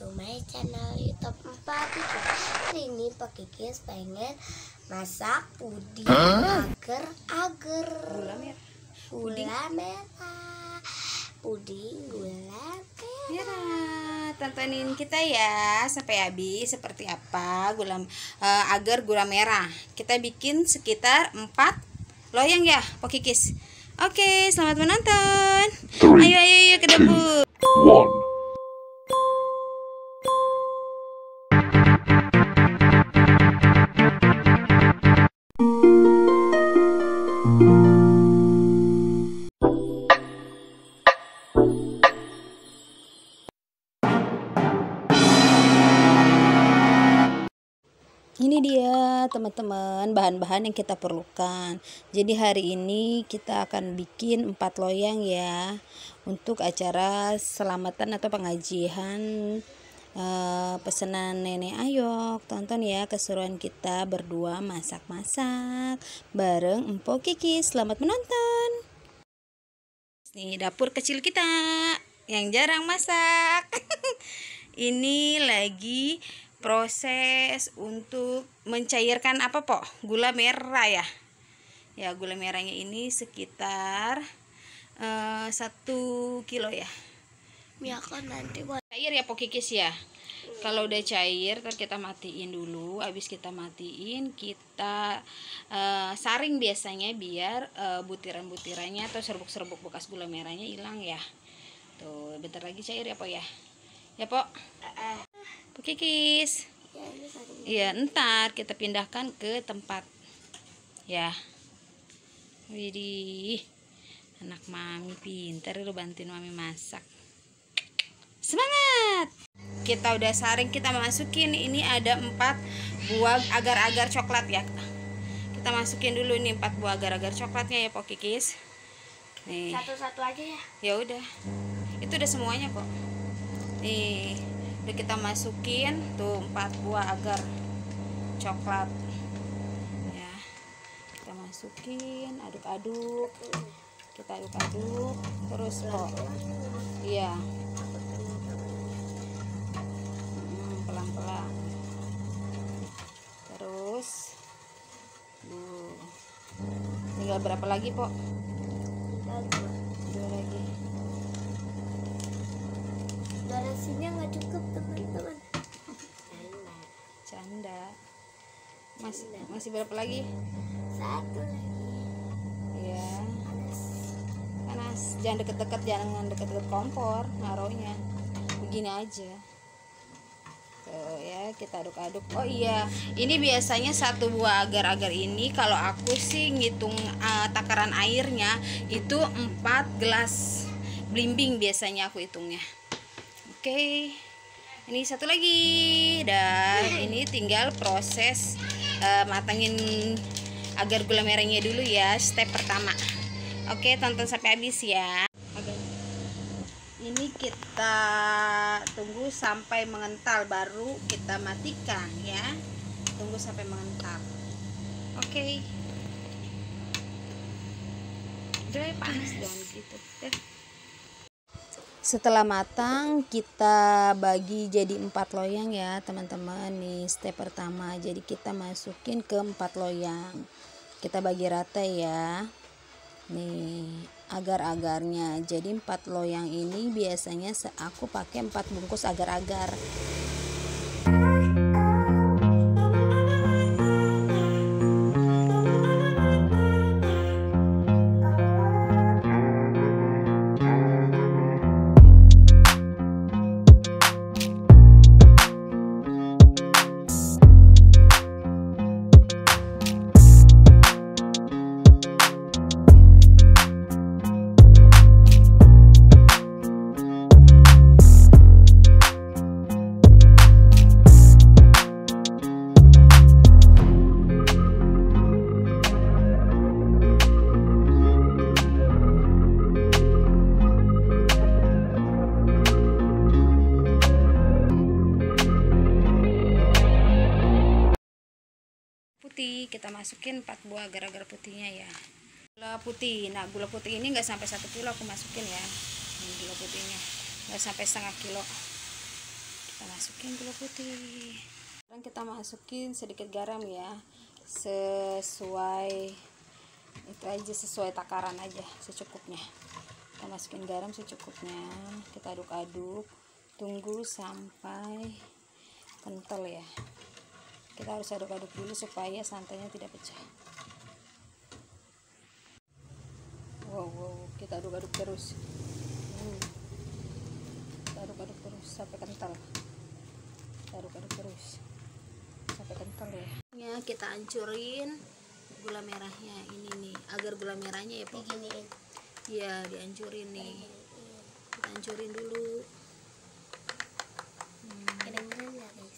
to my channel YouTube 4 Kikis. Hari ini Pak Kikis pengen masak puding agar-agar gula merah. Puding gula merah. Tontonin kita ya sampai habis seperti apa agar gula merah. Kita bikin sekitar 4 loyang ya Pak Kikis. Oke, selamat menonton. Ayo ke dapur. 1. Ini dia teman-teman bahan-bahan yang kita perlukan. Jadi hari ini kita akan bikin 4 loyang ya untuk acara selamatan atau pengajian pesanan Nenek Ayok. Tonton ya keseruan kita berdua masak-masak bareng Empok Kikis. Selamat menonton. Nih dapur kecil kita yang jarang masak. Ini lagi proses untuk mencairkan apa po? Gula merah ya. Ya gula merahnya ini sekitar 1 kilo ya. Ya kan nanti buat Cair ya po Kikis ya. Kalau udah cair ntar kita matiin dulu. Habis kita matiin kita saring biasanya biar butiran-butirannya atau serbuk-serbuk bekas gula merahnya hilang ya. Tuh bentar lagi cair ya po ya. Ya po. Po Kikis. Iya, ntar kita pindahkan ke tempat. Ya. Widih. Anak mami pintar lu bantuin mami masak. Semangat. Kita udah saring, kita masukin ini ada 4 buah agar-agar coklat ya. Kita masukin dulu ini 4 buah agar-agar coklatnya ya Po Kikis. Nih. satu-satu aja ya. Ya udah. Itu udah semuanya kok. Nih. Udah kita masukin tuh 4 buah agar coklat ya, kita masukin, aduk-aduk, kita aduk-aduk terus kok iya pelan-pelan terus tinggal berapa lagi po? 2 lagi. Durasinya nggak cukup teman-teman. Canda. Masih berapa lagi? 1 lagi. Iya. Panas. Jangan deket-deket, jangan deket-deket kompor naruhnya. Begini aja. Tuh ya, kita aduk-aduk. Oh iya, ini biasanya 1 buah agar-agar ini kalau aku sih ngitung takaran airnya itu 4 gelas blimbing biasanya aku hitungnya. Oke, ini 1 lagi dan ini tinggal proses matangin agar gula merahnya dulu ya, step pertama. Oke, tonton sampai habis ya. Oke. Ini kita tunggu sampai mengental baru kita matikan ya. Tunggu sampai mengental. Oke. Udah panas jangan gitu. Setelah matang kita bagi jadi 4 loyang ya teman-teman. Nih step pertama, jadi kita masukin ke 4 loyang, kita bagi rata ya. Nih agar-agarnya, jadi 4 loyang ini biasanya aku pakai 4 bungkus agar-agar. Kita masukin 4 buah agar-agar putihnya ya. Gula putih, nah gula putih ini nggak sampai 1 kilo aku masukin ya. Ini gula putihnya nggak sampai setengah kilo. Kita masukin gula putih. Sekarang kita masukin sedikit garam ya, sesuai itu aja, sesuai takaran aja, secukupnya. Kita masukin garam secukupnya, kita aduk-aduk, tunggu sampai kental ya. Kita harus aduk-aduk dulu supaya santannya tidak pecah. Wow, kita aduk-aduk terus. Kita aduk-aduk terus sampai kental. Kita aduk-aduk terus sampai kental ya. Kita hancurin gula merahnya ini nih, agar gula merahnya ya Diginiin. Iya, dihancurin nih. Kita hancurin dulu. Kedengeran nggak guys?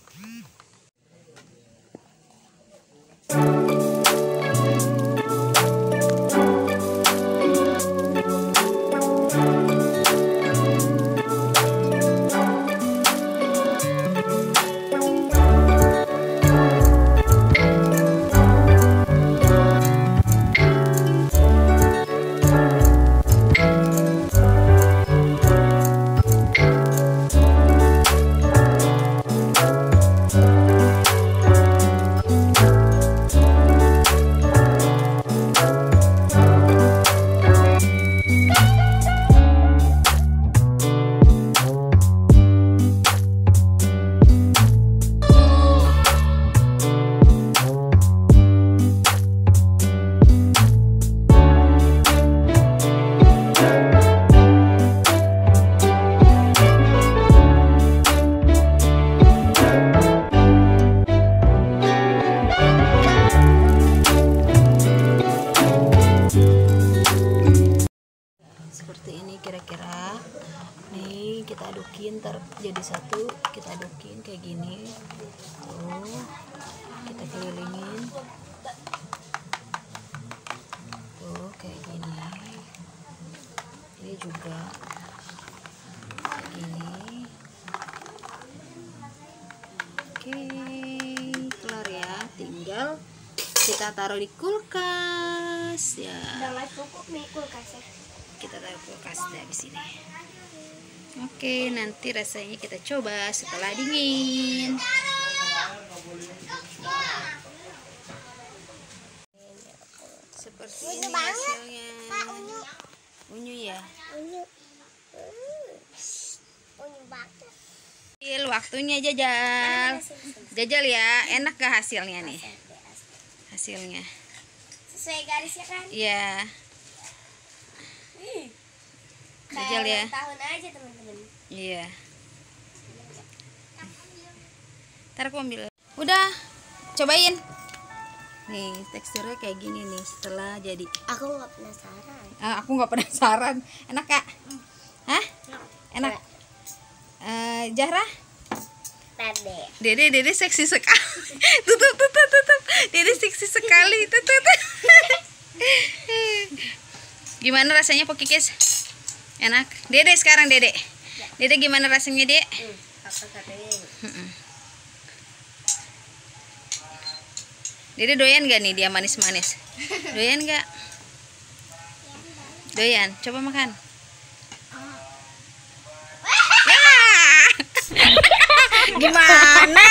Seperti ini kira-kira nih, kita adukin ntar jadi satu, kita adukin kayak gini tuh, kita kelilingin tuh kayak gini, ini juga kayak gini. Oke, kelar ya, tinggal kita taruh di kulkas ya. Udah nggak cukup nih kulkasnya. Kita taruh kulkas dari sini. Oke, nanti rasanya kita coba setelah dingin. Seperti ini hasilnya. Unyu ya. Unyu banget. Waktunya jajal. Jajal ya, enak gak hasilnya nih? Hasilnya. Sesuai garisnya kan? Iya. Jajal ya. Tahun aja teman-teman. Iya. Ntar aku ambil. Udah, cobain. Nih, teksturnya kayak gini nih setelah jadi. Aku nggak penasaran. Aku nggak penasaran. Enak Kak? Hah? Enak. Zahra? Dede seksi sekali. tutup. Dede seksi sekali. Tutup. Gimana rasanya Pokikis? Enak. Dede sekarang Dede. Dede gimana rasanya Dek? Dede doyan gak nih dia manis-manis? Doyan gak? Doyan. Coba makan. Gimana?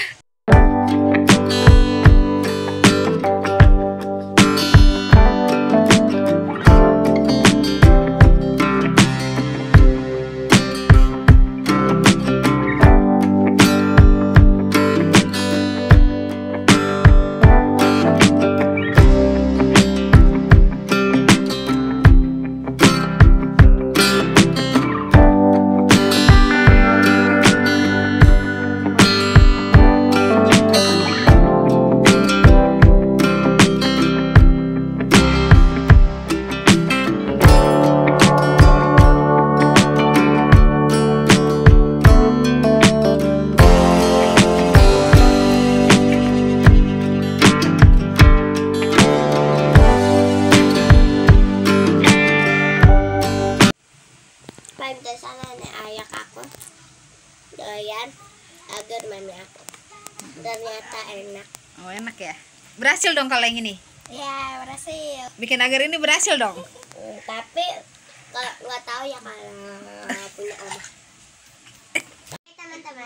Pantesan ayah aku doyan agar mami aku. Ternyata enak. Oh enak ya. Berhasil dong kalau yang ini. Ya berhasil. Bikin agar ini berhasil dong. Tapi kalau nggak tahu ya kalau punya abah. Teman-teman.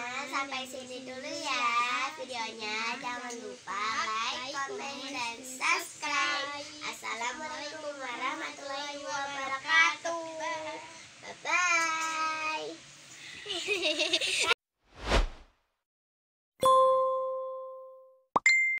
sini dulu ya videonya. Jangan lupa like, komen, dan subscribe. Assalamualaikum warahmatullahi wabarakatuh. Bye-bye.